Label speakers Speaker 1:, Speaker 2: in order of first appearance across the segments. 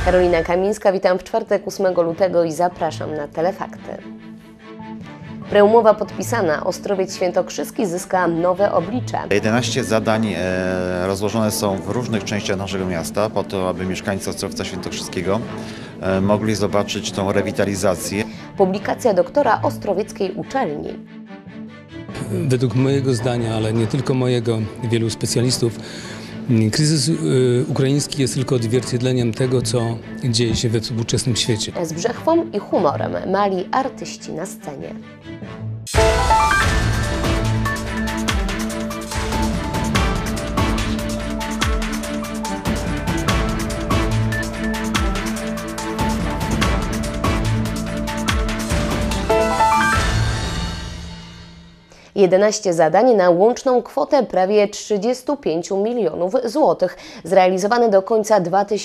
Speaker 1: Karolina Kamińska, witam w czwartek 8 lutego i zapraszam na Telefakty. Preumowa podpisana, Ostrowiec Świętokrzyski zyska nowe oblicze.
Speaker 2: 11 zadań rozłożone są w różnych częściach naszego miasta po to, aby mieszkańcy Ostrowca Świętokrzyskiego mogli zobaczyć tą rewitalizację.
Speaker 1: Publikacja doktora Ostrowieckiej uczelni.
Speaker 3: Według mojego zdania, ale nie tylko mojego, wielu specjalistów, kryzys ukraiński jest tylko odzwierciedleniem tego, co dzieje się we współczesnym świecie.
Speaker 1: Z brzechwą i humorem mali artyści na scenie. Jedenaście zadań na łączną kwotę prawie 35 milionów złotych, zrealizowane do końca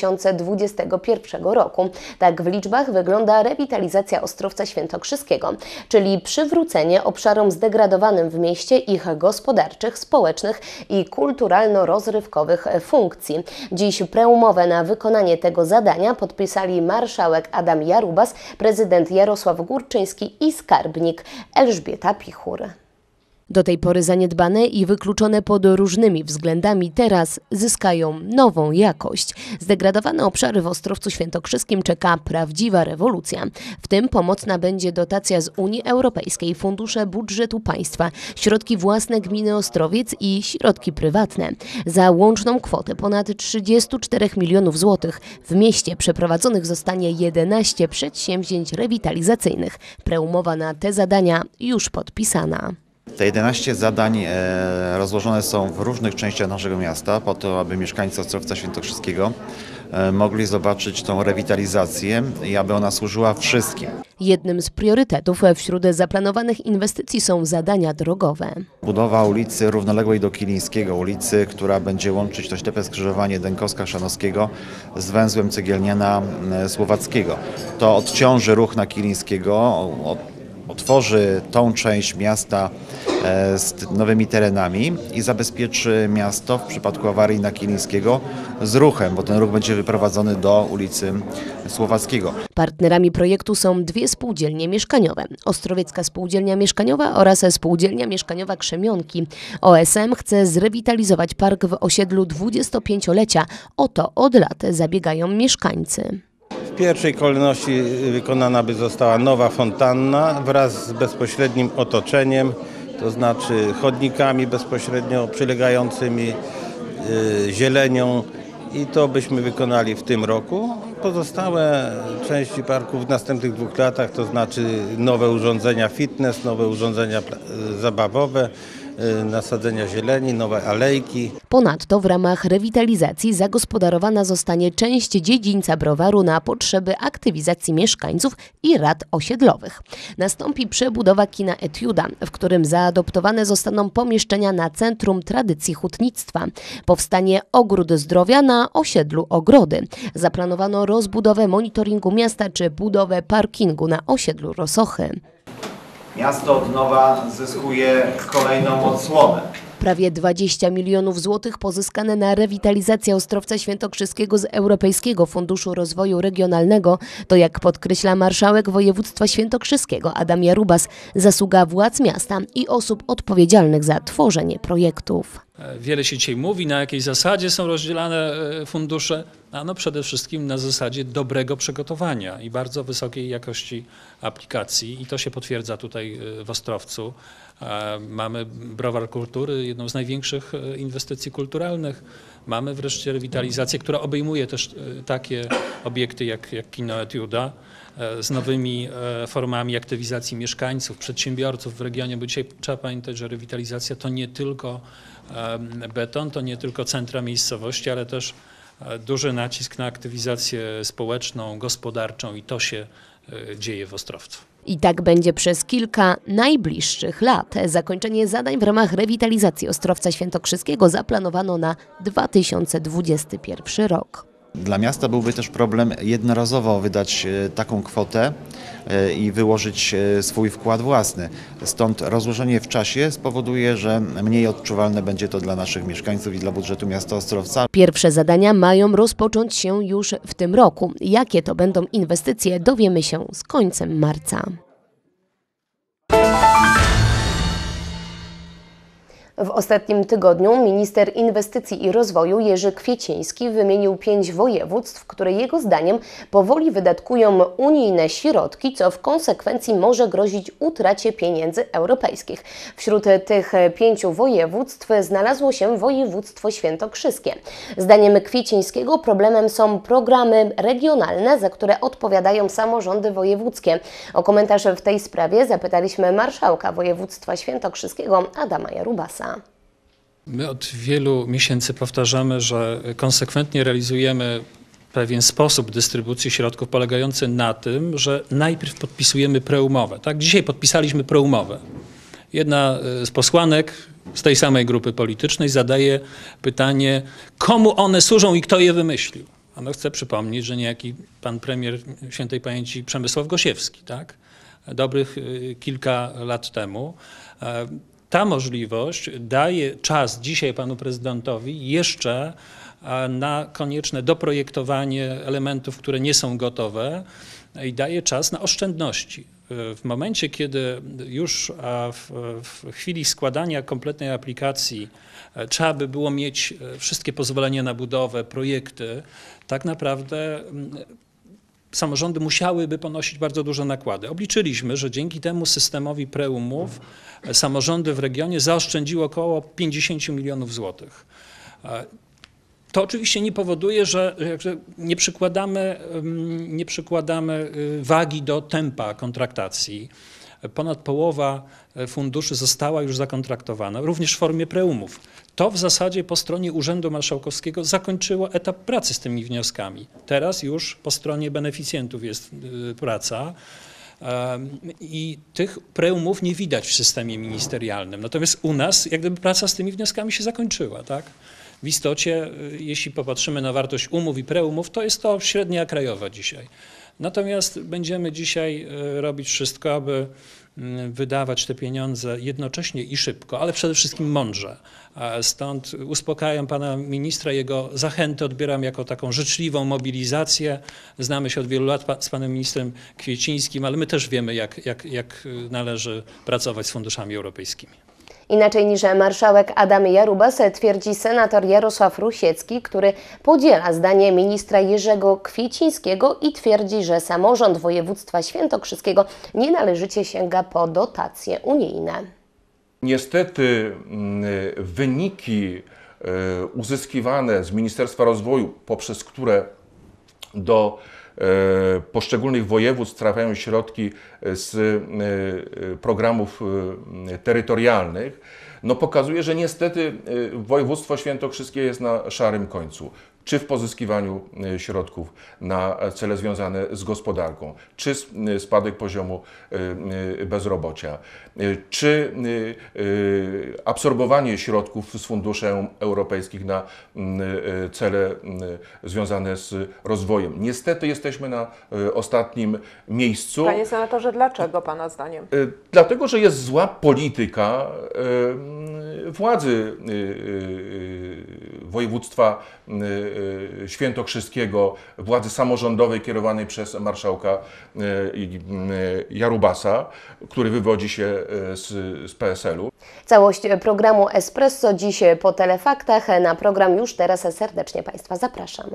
Speaker 1: 2021 roku. Tak w liczbach wygląda rewitalizacja Ostrowca Świętokrzyskiego, czyli przywrócenie obszarom zdegradowanym w mieście ich gospodarczych, społecznych i kulturalno-rozrywkowych funkcji. Dziś preumowę na wykonanie tego zadania podpisali marszałek Adam Jarubas, prezydent Jarosław Górczyński i skarbnik Elżbieta Pichur. Do tej pory zaniedbane i wykluczone pod różnymi względami teraz zyskają nową jakość. Zdegradowane obszary w Ostrowcu Świętokrzyskim czeka prawdziwa rewolucja. W tym pomocna będzie dotacja z Unii Europejskiej, fundusze budżetu państwa, środki własne gminy Ostrowiec i środki prywatne. Za łączną kwotę ponad 34 milionów złotych w mieście przeprowadzonych zostanie 11 przedsięwzięć rewitalizacyjnych. Preumowa na te zadania już podpisana.
Speaker 2: Te 11 zadań rozłożone są w różnych częściach naszego miasta po to, aby mieszkańcy Ostrowca Świętokrzyskiego mogli zobaczyć tą rewitalizację i aby ona służyła wszystkim.
Speaker 1: Jednym z priorytetów wśród zaplanowanych inwestycji są zadania drogowe.
Speaker 2: Budowa ulicy równoległej do Kilińskiego, ulicy, która będzie łączyć to ślepe skrzyżowanie Dękowska-Chrzanowskiego z węzłem Cegielniana-Słowackiego. To odciąży ruch na Kilińskiego, otworzy tą część miasta z nowymi terenami i zabezpieczy miasto w przypadku awarii na Kilińskiego z ruchem, bo ten ruch będzie wyprowadzony do ulicy Słowackiego.
Speaker 1: Partnerami projektu są dwie spółdzielnie mieszkaniowe. Ostrowiecka Spółdzielnia Mieszkaniowa oraz Spółdzielnia Mieszkaniowa Krzemionki. OSM chce zrewitalizować park w osiedlu 25-lecia. O to od lat zabiegają mieszkańcy.
Speaker 4: W pierwszej kolejności wykonana by została nowa fontanna wraz z bezpośrednim otoczeniem, to znaczy chodnikami bezpośrednio przylegającymi, zielenią, i to byśmy wykonali w tym roku. Pozostałe części parku w następnych 2 latach, to znaczy nowe urządzenia fitness, nowe urządzenia zabawowe, nasadzenia zieleni, nowe alejki.
Speaker 1: Ponadto w ramach rewitalizacji zagospodarowana zostanie część dziedzińca Browaru na potrzeby aktywizacji mieszkańców i rad osiedlowych. Nastąpi przebudowa kina Etiuda, w którym zaadoptowane zostaną pomieszczenia na Centrum Tradycji Hutnictwa. Powstanie ogród zdrowia na osiedlu Ogrody. Zaplanowano rozbudowę monitoringu miasta czy budowę parkingu na osiedlu Rosochy.
Speaker 2: Miasto od nowa zyskuje kolejną odsłonę.
Speaker 1: Prawie 20 milionów złotych pozyskane na rewitalizację Ostrowca Świętokrzyskiego z Europejskiego Funduszu Rozwoju Regionalnego to, jak podkreśla marszałek województwa świętokrzyskiego Adam Jarubas, zasługa władz miasta i osób odpowiedzialnych za tworzenie projektów.
Speaker 5: Wiele się dzisiaj mówi, na jakiej zasadzie są rozdzielane fundusze. No przede wszystkim na zasadzie dobrego przygotowania i bardzo wysokiej jakości aplikacji, i to się potwierdza tutaj w Ostrowcu. Mamy Browar Kultury, jedną z największych inwestycji kulturalnych. Mamy wreszcie rewitalizację, która obejmuje też takie obiekty jak kino Etiuda, z nowymi formami aktywizacji mieszkańców, przedsiębiorców w regionie, bo dzisiaj trzeba pamiętać, że rewitalizacja to nie tylko beton, to nie tylko centra miejscowości, ale też duży nacisk na aktywizację społeczną, gospodarczą, i to się dzieje w Ostrowcu.
Speaker 1: I tak będzie przez kilka najbliższych lat. Zakończenie zadań w ramach rewitalizacji Ostrowca Świętokrzyskiego zaplanowano na 2021 rok.
Speaker 2: Dla miasta byłby też problem jednorazowo wydać taką kwotę i wyłożyć swój wkład własny. Stąd rozłożenie w czasie spowoduje, że mniej odczuwalne będzie to dla naszych mieszkańców i dla budżetu miasta Ostrowca.
Speaker 1: Pierwsze zadania mają rozpocząć się już w tym roku. Jakie to będą inwestycje, dowiemy się z końcem marca. W ostatnim tygodniu minister inwestycji i rozwoju Jerzy Kwieciński wymienił 5 województw, które jego zdaniem powoli wydatkują unijne środki, co w konsekwencji może grozić utracie pieniędzy europejskich. Wśród tych 5 województw znalazło się województwo świętokrzyskie. Zdaniem Kwiecińskiego problemem są programy regionalne, za które odpowiadają samorządy wojewódzkie. O komentarz w tej sprawie zapytaliśmy marszałka województwa świętokrzyskiego Adama Jarubasa.
Speaker 5: My od wielu miesięcy powtarzamy, że konsekwentnie realizujemy pewien sposób dystrybucji środków polegający na tym, że najpierw podpisujemy preumowę. Tak? Dzisiaj podpisaliśmy preumowę. Jedna z posłanek z tej samej grupy politycznej zadaje pytanie, komu one służą i kto je wymyślił. A no chcę przypomnieć, że niejaki pan premier świętej pamięci Przemysław Gosiewski, tak? Dobrych kilka lat temu. Ta możliwość daje czas dzisiaj panu prezydentowi jeszcze na konieczne doprojektowanie elementów, które nie są gotowe i daje czas na oszczędności. W momencie, kiedy już w chwili składania kompletnej aplikacji trzeba by było mieć wszystkie pozwolenia na budowę, projekty, tak naprawdę samorządy musiałyby ponosić bardzo duże nakłady. Obliczyliśmy, że dzięki temu systemowi preumów samorządy w regionie zaoszczędziły około 50 milionów złotych. To oczywiście nie powoduje, że nie przykładamy wagi do tempa kontraktacji. Ponad połowa funduszy została już zakontraktowana, również w formie preumów. To w zasadzie po stronie Urzędu Marszałkowskiego zakończyło etap pracy z tymi wnioskami. Teraz już po stronie beneficjentów jest praca i tych preumów nie widać w systemie ministerialnym. Natomiast u nas jak gdyby praca z tymi wnioskami się zakończyła, tak? W istocie, jeśli popatrzymy na wartość umów i preumów, to jest to średnia krajowa dzisiaj. Natomiast będziemy dzisiaj robić wszystko, aby wydawać te pieniądze jednocześnie i szybko, ale przede wszystkim mądrze. Stąd uspokajam pana ministra, jego zachętę odbieram jako taką życzliwą mobilizację. Znamy się od wielu lat z panem ministrem Kwiecińskim, ale my też wiemy, jak należy pracować z funduszami europejskimi.
Speaker 1: Inaczej niż marszałek Adam Jarubas twierdzi senator Jarosław Rusiecki, który podziela zdanie ministra Jerzego Kwiecińskiego i twierdzi, że samorząd województwa świętokrzyskiego nienależycie sięga po dotacje unijne.
Speaker 6: Niestety wyniki uzyskiwane z Ministerstwa Rozwoju, poprzez które do poszczególnych województw trafiają środki z programów terytorialnych, no pokazuje, że niestety województwo świętokrzyskie jest na szarym końcu. Czy w pozyskiwaniu środków na cele związane z gospodarką, czy spadek poziomu bezrobocia, czy absorbowanie środków z funduszy europejskich na cele związane z rozwojem. Niestety jesteśmy na ostatnim miejscu.
Speaker 7: Panie senatorze, dlaczego pana zdaniem?
Speaker 6: Dlatego, że jest zła polityka władzy województwa świętokrzyskiego, władzy samorządowej kierowanej przez marszałka Jarubasa, który wywodzi się z PSL-u.
Speaker 1: Całość programu Espresso dziś po telefaktach. Na program już teraz serdecznie państwa zapraszam.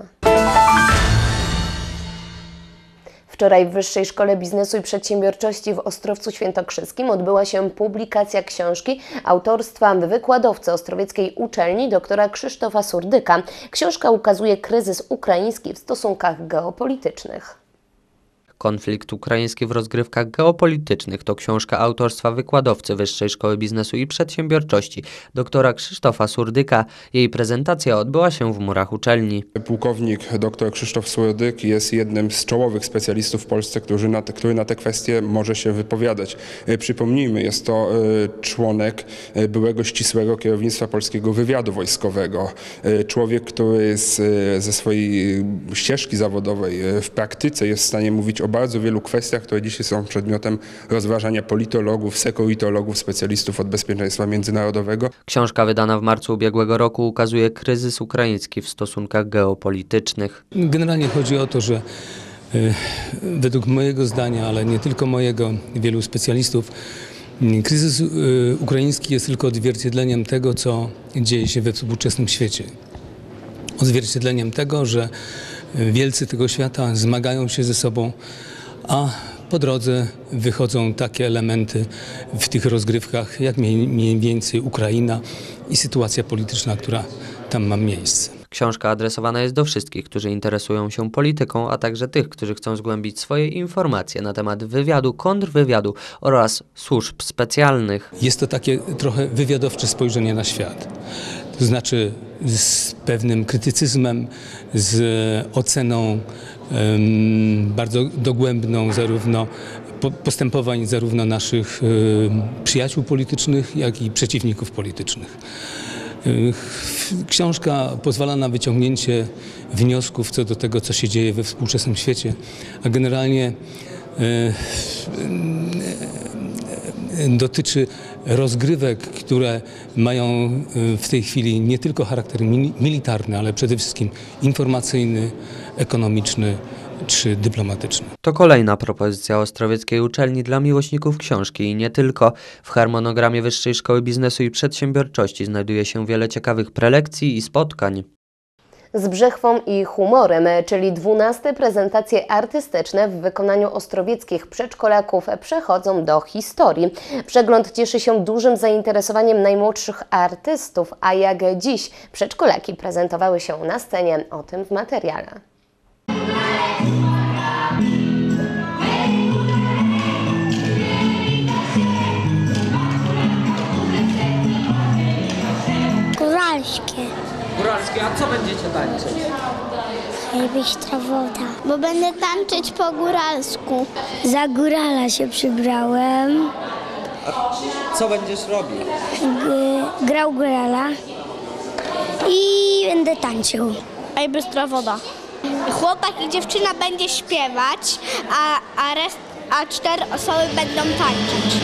Speaker 1: Wczoraj w Wyższej Szkole Biznesu i Przedsiębiorczości w Ostrowcu Świętokrzyskim odbyła się publikacja książki autorstwa wykładowcy ostrowieckiej uczelni doktora Krzysztofa Surdyka. Książka ukazuje kryzys ukraiński w stosunkach geopolitycznych.
Speaker 8: Konflikt ukraiński w rozgrywkach geopolitycznych to książka autorstwa wykładowcy Wyższej Szkoły Biznesu i Przedsiębiorczości doktora Krzysztofa Surdyka. Jej prezentacja odbyła się w murach uczelni.
Speaker 9: Pułkownik dr Krzysztof Surdyk jest jednym z czołowych specjalistów w Polsce, który na te kwestie może się wypowiadać. Przypomnijmy, jest to członek byłego ścisłego kierownictwa polskiego wywiadu wojskowego. Człowiek, który ze swojej ścieżki zawodowej w praktyce jest w stanie mówić o bardzo wielu kwestiach, które dzisiaj są przedmiotem rozważania politologów, sekuritologów, specjalistów od bezpieczeństwa międzynarodowego.
Speaker 8: Książka wydana w marcu ubiegłego roku ukazuje kryzys ukraiński w stosunkach geopolitycznych.
Speaker 3: Generalnie chodzi o to, że według mojego zdania, ale nie tylko mojego, wielu specjalistów, kryzys ukraiński jest tylko odzwierciedleniem tego, co dzieje się we współczesnym świecie. Odzwierciedleniem tego, że wielcy tego świata zmagają się ze sobą, a po drodze wychodzą takie elementy w tych rozgrywkach, jak mniej więcej Ukraina i sytuacja polityczna, która tam ma miejsce.
Speaker 8: Książka adresowana jest do wszystkich, którzy interesują się polityką, a także tych, którzy chcą zgłębić swoje informacje na temat wywiadu, kontrwywiadu oraz służb specjalnych.
Speaker 3: Jest to takie trochę wywiadowcze spojrzenie na świat. To znaczy z pewnym krytycyzmem, z oceną bardzo dogłębną zarówno postępowań zarówno naszych przyjaciół politycznych, jak i przeciwników politycznych. Książka pozwala na wyciągnięcie wniosków co do tego, co się dzieje we współczesnym świecie, a generalnie dotyczy rozgrywek, które mają w tej chwili nie tylko charakter militarny, ale przede wszystkim informacyjny, ekonomiczny czy dyplomatyczny.
Speaker 8: To kolejna propozycja Ostrowieckiej Uczelni dla miłośników książki i nie tylko. W harmonogramie Wyższej Szkoły Biznesu i Przedsiębiorczości znajduje się wiele ciekawych prelekcji i spotkań.
Speaker 1: Z brzechwą i humorem, czyli 12 prezentacje artystyczne w wykonaniu ostrowieckich przedszkolaków przechodzą do historii. Przegląd cieszy się dużym zainteresowaniem najmłodszych artystów, a jak dziś przedszkolaki prezentowały się na scenie, o tym w materiale.
Speaker 10: Góralskie, a co będziecie tańczyć?
Speaker 11: Bystra woda, bo będę tańczyć po góralsku. Za górala się przybrałem.
Speaker 10: A co będziesz robił?
Speaker 11: Grał górala i będę tańczył. Bystra woda. Chłopak i dziewczyna będzie śpiewać, a 4 osoby będą tańczyć.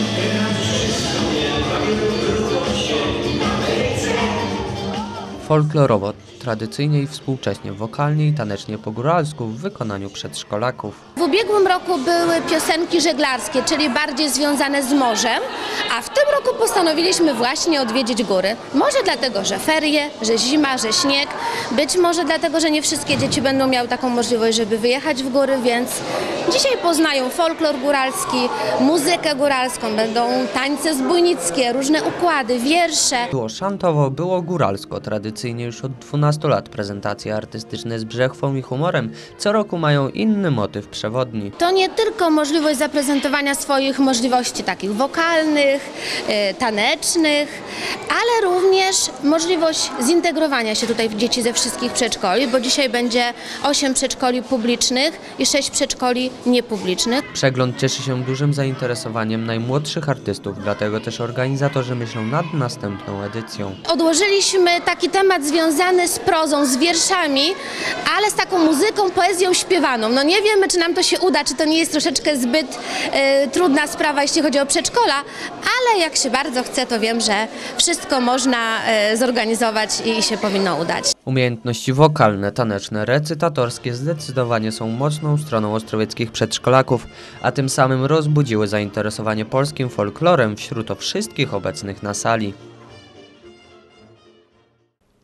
Speaker 8: Folklorowo, tradycyjnie i współcześnie, wokalnie i tanecznie po góralsku w wykonaniu przedszkolaków.
Speaker 12: W ubiegłym roku były piosenki żeglarskie, czyli bardziej związane z morzem, a w tym roku postanowiliśmy właśnie odwiedzić góry. Może dlatego, że ferie, że zima, że śnieg, być może dlatego, że nie wszystkie dzieci będą miały taką możliwość, żeby wyjechać w góry, więc dzisiaj poznają folklor góralski, muzykę góralską, będą tańce zbójnickie, różne układy, wiersze.
Speaker 8: Było szantowo, było góralsko. Tradycyjnie już od 12 lat prezentacje artystyczne z brzechwą i humorem co roku mają inny motyw przewodni.
Speaker 12: To nie tylko możliwość zaprezentowania swoich możliwości takich wokalnych, tanecznych, ale również możliwość zintegrowania się tutaj dzieci ze wszystkich przedszkoli, bo dzisiaj będzie 8 przedszkoli publicznych i 6 przedszkoli niepublicznych.
Speaker 8: Przegląd cieszy się dużym zainteresowaniem najmłodszych artystów, dlatego też organizatorzy myślą nad następną edycją.
Speaker 12: Odłożyliśmy taki temat związany z prozą, z wierszami, ale z taką muzyką, poezją śpiewaną. No nie wiemy, czy nam to się uda, czy to nie jest troszeczkę zbyt trudna sprawa, jeśli chodzi o przedszkola, ale jak się bardzo chce, to wiem, że wszystko można zorganizować i się powinno udać.
Speaker 8: Umiejętności wokalne, taneczne, recytatorskie zdecydowanie są mocną stroną ostrowieckich przedszkolaków, a tym samym rozbudziły zainteresowanie polskim folklorem wśród wszystkich obecnych na sali.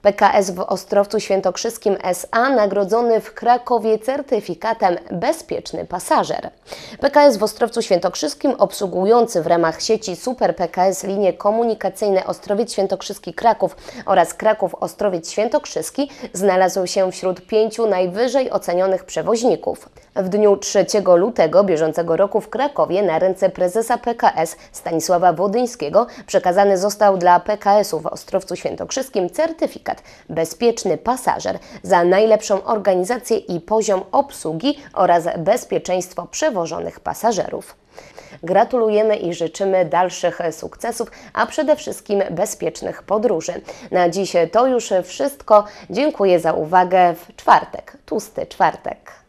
Speaker 1: PKS w Ostrowcu Świętokrzyskim S.A. nagrodzony w Krakowie certyfikatem Bezpieczny Pasażer. PKS w Ostrowcu Świętokrzyskim obsługujący w ramach sieci Super PKS linie komunikacyjne Ostrowiec Świętokrzyski Kraków oraz Kraków Ostrowiec Świętokrzyski znalazł się wśród 5 najwyżej ocenionych przewoźników. W dniu 3 lutego bieżącego roku w Krakowie na ręce prezesa PKS Stanisława Wodyńskiego przekazany został dla PKS-u w Ostrowcu Świętokrzyskim certyfikat Bezpieczny Pasażer za najlepszą organizację i poziom obsługi oraz bezpieczeństwo przewożonych pasażerów. Gratulujemy i życzymy dalszych sukcesów, a przede wszystkim bezpiecznych podróży. Na dziś to już wszystko. Dziękuję za uwagę w czwartek, tłusty czwartek.